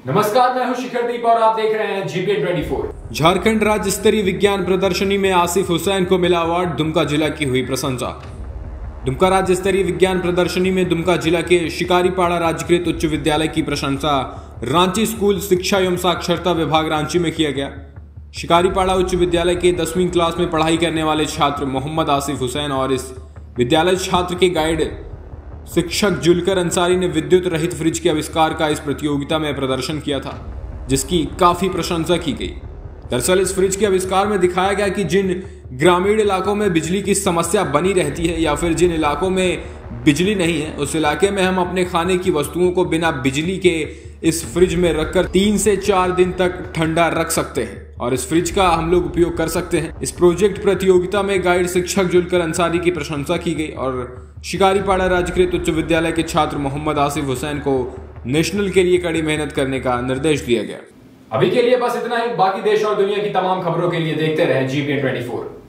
नमस्कार, मैं हूं शिखरदीप और आप देख रहे हैं GPN 24। झारखंड राज्य स्तरीय विज्ञान प्रदर्शनी में आसिफ हुसैन को मिला अवार्ड, दुमका जिला की हुई प्रशंसा। दुमका राज्य स्तरीय विज्ञान प्रदर्शनी में दुमका जिला के शिकारीपाड़ा राज्यकृत उच्च विद्यालय की प्रशंसा रांची स्कूल शिक्षा एवं साक्षरता विभाग रांची में किया गया। शिकारीपाड़ा उच्च विद्यालय के 10वीं क्लास में पढ़ाई करने वाले छात्र मोहम्मद आसिफ हुसैन और इस विद्यालय छात्र के गाइड शिक्षक जुलकर अंसारी ने विद्युत रहित फ्रिज के आविष्कार का इस प्रतियोगिता में प्रदर्शन किया था, जिसकी काफी प्रशंसा की गई। दरअसल इस फ्रिज के आविष्कार में दिखाया गया कि जिन ग्रामीण इलाकों में बिजली की समस्या बनी रहती है या फिर जिन इलाकों में बिजली नहीं है, उस इलाके में हम अपने खाने की वस्तुओं को बिना बिजली के इस फ्रिज में रखकर 3 से 4 दिन तक ठंडा रख सकते हैं और इस फ्रिज का हम लोग उपयोग कर सकते हैं। इस प्रोजेक्ट प्रतियोगिता में गाइड शिक्षक जुलकर अंसारी की प्रशंसा की गई और शिकारीपाड़ा राज्यकृत उच्च विद्यालय के छात्र मोहम्मद आसिफ हुसैन को नेशनल के लिए कड़ी मेहनत करने का निर्देश दिया गया। अभी के लिए बस इतना ही। बाकी देश और दुनिया की तमाम खबरों के लिए देखते रहें GPN 24।